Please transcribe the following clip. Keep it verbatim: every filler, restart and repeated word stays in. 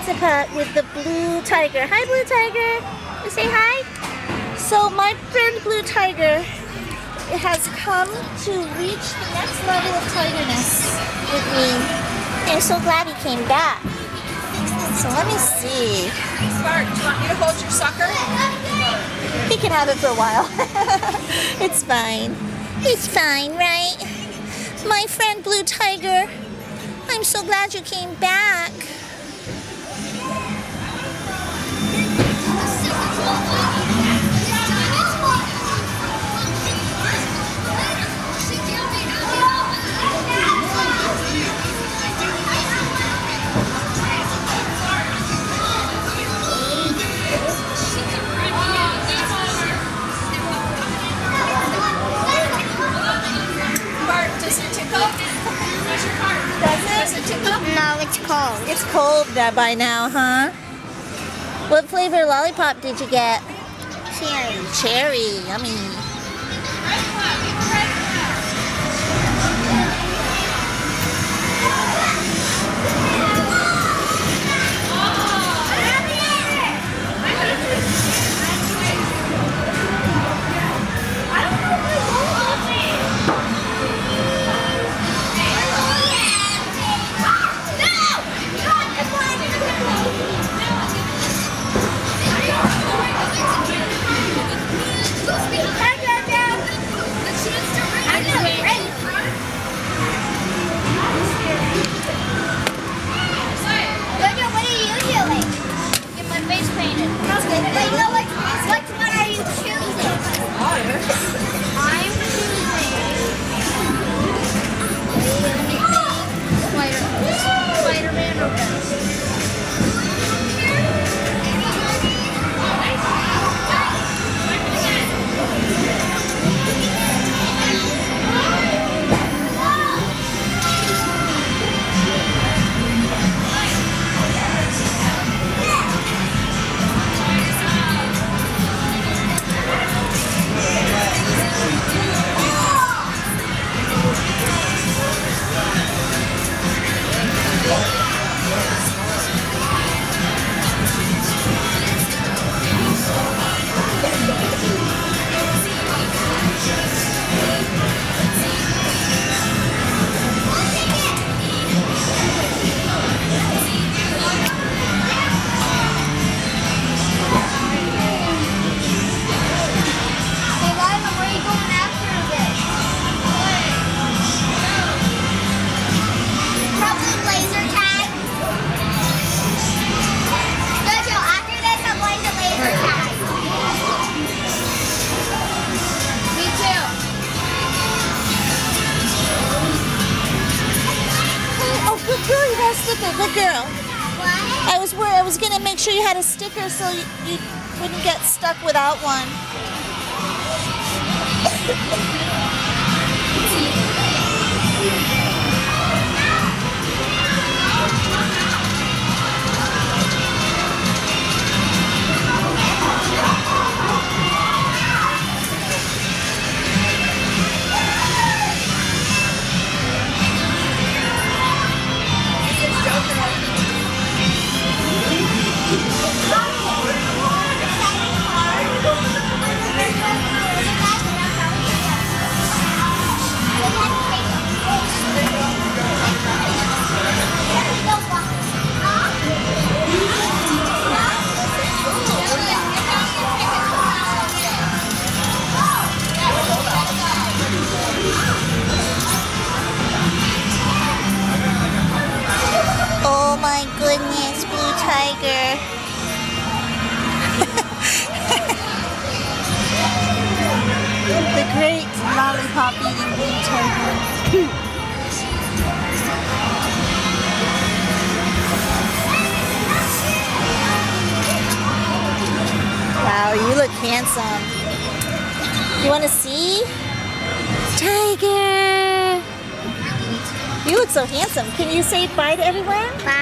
pizza putt with the blue tiger. Hi, blue tiger. You say hi? So my friend Blue Tiger has come to reach the next level of tigerness with me. I'm so glad he came back. So let me see. Spark, do you want me to hold your sucker? He can have it for a while. It's fine. It's fine, right? My friend Blue Tiger, I'm so glad you came back. No, it's cold. It's cold uh, by now, huh? What flavor lollipop did you get? Cherry. Cherry, yummy. Good girl. What? I was worried. I was gonna make sure you had a sticker so you, you wouldn't get stuck without one. Oh my goodness, Blue Tiger. The great lollipop eating Blue Tiger. Wow, you look handsome. You want to see? Tiger! You look so handsome. Can you say bye to everyone? Bye.